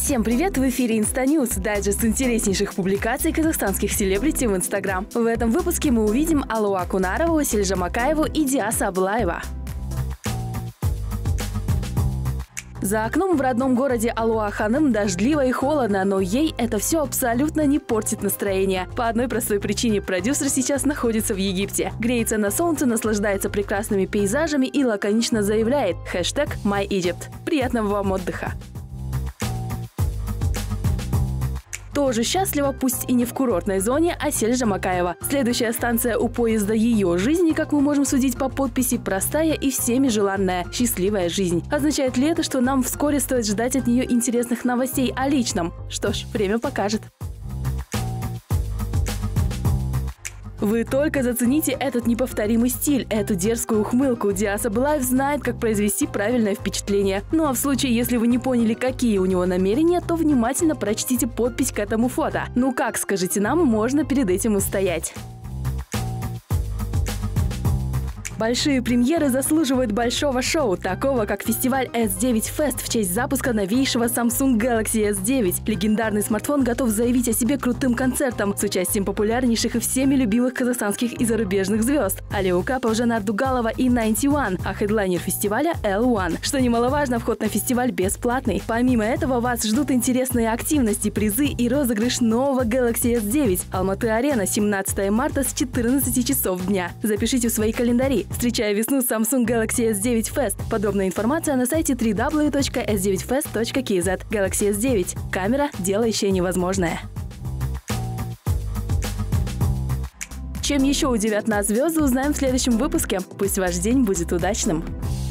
Всем привет! В эфире Инстаньюз, дайджест интереснейших публикаций казахстанских селебрити в Инстаграм. В этом выпуске мы увидим Алуа Кунарову, Селжа Макаеву и Диаса Аблаева. За окном в родном городе Алуа Ханым дождливо и холодно, но ей это все абсолютно не портит настроение. По одной простой причине: продюсер сейчас находится в Египте. Греется на солнце, наслаждается прекрасными пейзажами и лаконично заявляет #MyEgypt. Приятного вам отдыха! Тоже счастлива, пусть и не в курортной зоне, а Селжа Макаева. Следующая станция у поезда ее жизни, как мы можем судить по подписи, простая и всеми желанная счастливая жизнь. Означает ли это, что нам вскоре стоит ждать от нее интересных новостей о личном? Что ж, время покажет. Вы только зацените этот неповторимый стиль, эту дерзкую ухмылку. Диаса Аблаев знает, как произвести правильное впечатление. Ну а в случае, если вы не поняли, какие у него намерения, то внимательно прочтите подпись к этому фото. Ну как, скажите нам, можно перед этим устоять? Большие премьеры заслуживают большого шоу, такого как фестиваль S9 Fest в честь запуска новейшего Samsung Galaxy S9. Легендарный смартфон готов заявить о себе крутым концертом с участием популярнейших и всеми любимых казахстанских и зарубежных звезд – Али Окапов, Жанар Дугалова и 91, а хедлайнер фестиваля L1. Что немаловажно, вход на фестиваль бесплатный. Помимо этого, вас ждут интересные активности, призы и розыгрыш нового Galaxy S9. Алматы-Арена, 17 марта с 14 часов дня. Запишите в свои календари. Встречая весну с Samsung Galaxy S9 Fest. Подробная информация на сайте www.s9fest.kz. Galaxy S9. Камера, делающая невозможное. Чем еще удивят нас звезды, узнаем в следующем выпуске. Пусть ваш день будет удачным!